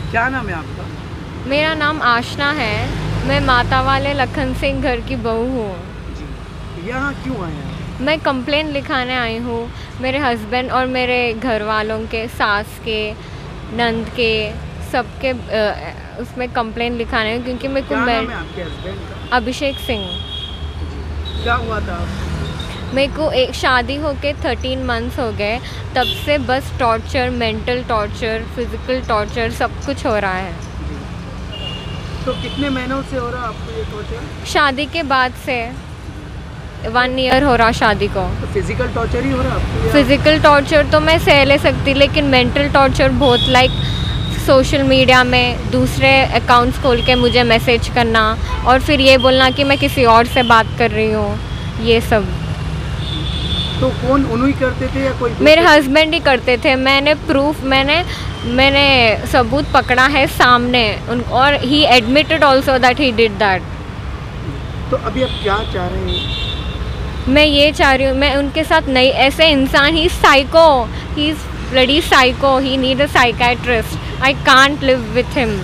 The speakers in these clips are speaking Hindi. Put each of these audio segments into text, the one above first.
क्या नाम है आपका? मेरा नाम आशना है। मैं माता वाले लखन सिंह घर की बहू हूँ। जी, यहाँ क्यों आए हैं? मैं कंप्लेंट लिखाने आई हूँ मेरे हस्बैंड और मेरे घर वालों के, सास के, नंद के, सबके उसमें कंप्लेंट लिखाने, क्योंकि मेरे को क्या नाम है आपके हस्बैंड का? अभिषेक सिंह। क्या हुआ था? मेरे को एक शादी होके 13 मंथ्स हो गए, तब से बस torture, mental torture, physical torture, सब कुछ हो रहा है। तो कितने महीनों से हो रहा है आपको ये टॉर्चर? शादी के बाद से 1 ईयर हो रहा शादी को। तो फिजिकल टॉर्चर ही हो रहा है आपको? फिजिकल टॉर्चर तो मैं सह ले सकती, लेकिन मेंटल टॉर्चर बहुत, लाइक सोशल मीडिया में दूसरे अकाउंट्स खोल के मुझे मैसेज करना और फिर ये बोलना कि मैं किसी और से बात कर रही हूँ, ये सब। तो कौन उन्हीं करते थे या कोई? मेरे हस्बैंड ही करते थे। मैंने प्रूफ, मैंने सबूत पकड़ा है सामने और he admitted also that he did that. तो अभी आप क्या चाह रहे हैं? मैं ये चाह रही हूँ, मैं उनके साथ नहीं, ऐसे इंसान, he psycho, he is bloody psycho, he need a psychiatrist, I can't live with him.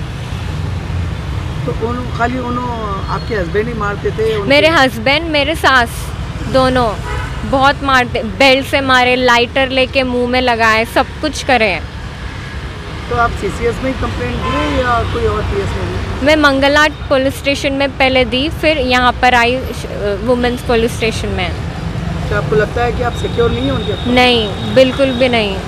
तो खाली आपके हस्बैंड ही मारते थे? मेरे हस्बैंड, मेरे सास, दोनों बहुत मारते, बेल्ट से मारे, लाइटर लेके मुंह में लगाए, सब कुछ करे। तो आप सीसीएस में ही कंप्लेंट दिए या कोई और पीएस में दी? मैं मंगलाट पुलिस स्टेशन में पहले दी, फिर यहाँ पर आई वुमेन्स पुलिस स्टेशन में। क्या आपको लगता है कि आप सिक्योर नहीं हैं उनके पास? नहीं, बिल्कुल भी नहीं।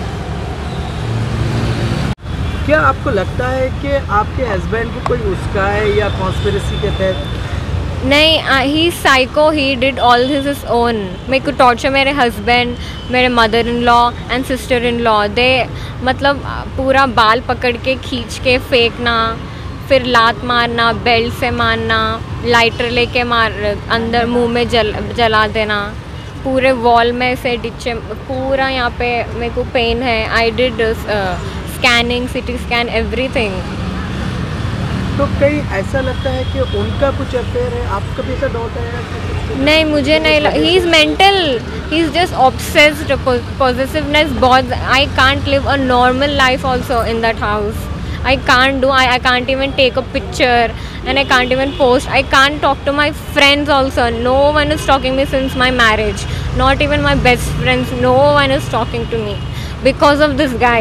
क्या आपको लगता है कि आपके हस्बैंड को कोई उसका है या कॉन्स्पिरेसी के तहत? नहीं, he psycho, he did all his own. मेरे को टॉर्चर, मेरे हस्बैंड, मेरे mother in law and sister in law, they मतलब पूरा बाल पकड़ के खींच के फेंकना, फिर लात मारना, बेल्ट से मारना, लाइटर लेके अंदर मुंह में जला देना, पूरे वॉल में से डिच्चे, पूरा यहाँ पे मेरे को पेन है। I did scanning, CT scan, everything. तो कहीं ऐसा लगता है कि उनका कुछ अफेयर है? आपका भी ऐसा डाउट है? नहीं, मुझे नहीं, he is mental, he is just obsessed, positiveness बहुत। I can't live a normal life also in that house. I can't do, I can't even take a picture and I can't even post. I can't talk to my friends also. No one is talking to me since my marriage. Not even my best friends. No one is talking to me because of this guy.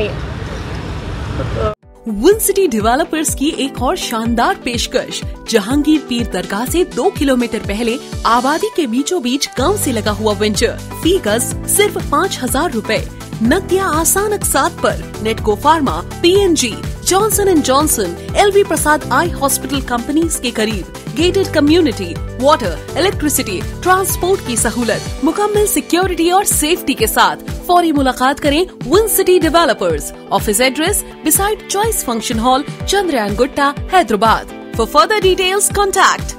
Vincity developers की एक और शानदार पेशकश। जहांगीर पीर दरगाह से 2 किलोमीटर पहले आबादी के बीचों बीच गांव से लगा हुआ वेंचर। फी गज सिर्फ 5,000 रुपए। नकदिया आसान अकसात पर। Natco pharma, PNG, Johnson and Johnson, LV Prasad eye hospital companies के करीब। Gated community, water, electricity, transport की सहूलत, मुकम्मल सिक्योरिटी और सेफ्टी के साथ। फौरी मुलाकात करें Vincity developers. Office address beside choice function hall, Chandrayangutta, Hyderabad. For further details contact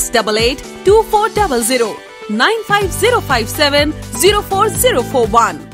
9246882400, 95057 04041।